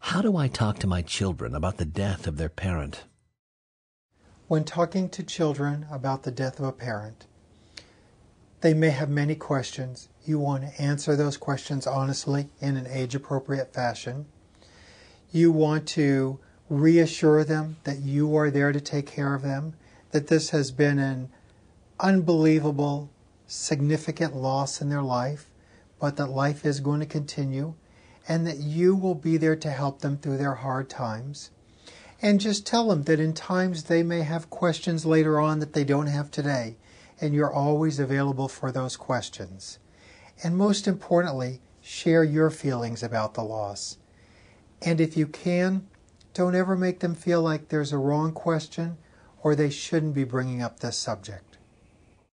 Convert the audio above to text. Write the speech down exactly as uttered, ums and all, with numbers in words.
How do I talk to my children about the death of their parent? When talking to children about the death of a parent, they may have many questions. You want to answer those questions honestly in an age-appropriate fashion. You want to reassure them that you are there to take care of them, that this has been an unbelievable, significant loss in their life, but that life is going to continue, and that you will be there to help them through their hard times. And just tell them that in times they may have questions later on that they don't have today, and you're always available for those questions. And most importantly, share your feelings about the loss. And if you can, don't ever make them feel like there's a wrong question or they shouldn't be bringing up this subject.